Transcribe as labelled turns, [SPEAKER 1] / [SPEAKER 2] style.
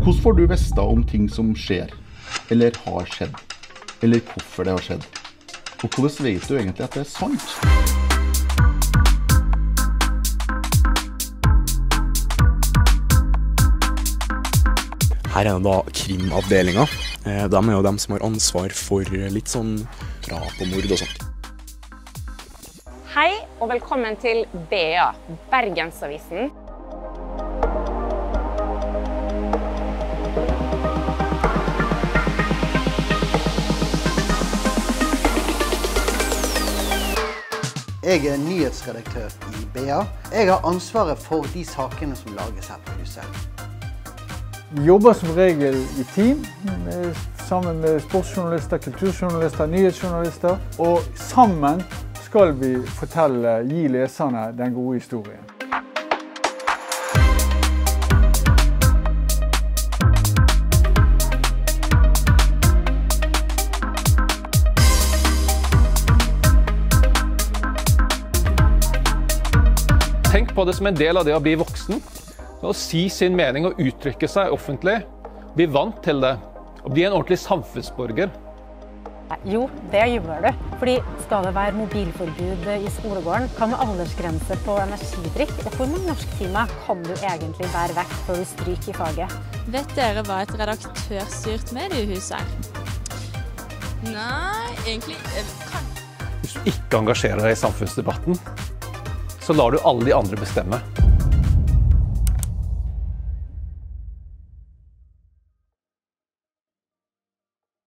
[SPEAKER 1] Hvordan får du vite om ting som skjer, eller har skjedd, eller hvorfor det har skjedd? Og hvordan vet du egentlig at det er sant?
[SPEAKER 2] Her er det da krimavdelingen. De er jo dem som har ansvar for litt sånn drap og mord og sånt.
[SPEAKER 3] Hei og velkommen til BA, Bergensavisen.
[SPEAKER 4] Jeg er nyhetsredaktør i BA. Jeg har ansvaret for de sakene som lages her på huset.
[SPEAKER 5] Vi jobber som regel i team, sammen med sportsjournalister, kulturjournalister, nyhetsjournalister. Og sammen skal vi gi leserne den gode historien.
[SPEAKER 6] Tenk på det som en del av det å bli voksen. Å si sin mening og uttrykke seg offentlig, bli vant til det, og bli en ordentlig samfunnsborger.
[SPEAKER 7] Jo, det gjør du. Fordi skal det være mobilforbud i skolegården, hva med aldersgrense på energidrikk? Og hvor mange norsktimer kan du egentlig være vekk før du stryker i faget?
[SPEAKER 8] Vet dere hva et redaktørstyrt mediehus er? Nei, egentlig kan.
[SPEAKER 6] Hvis du ikke engasjerer deg i samfunnsdebatten, så lar du alle de andre bestemme.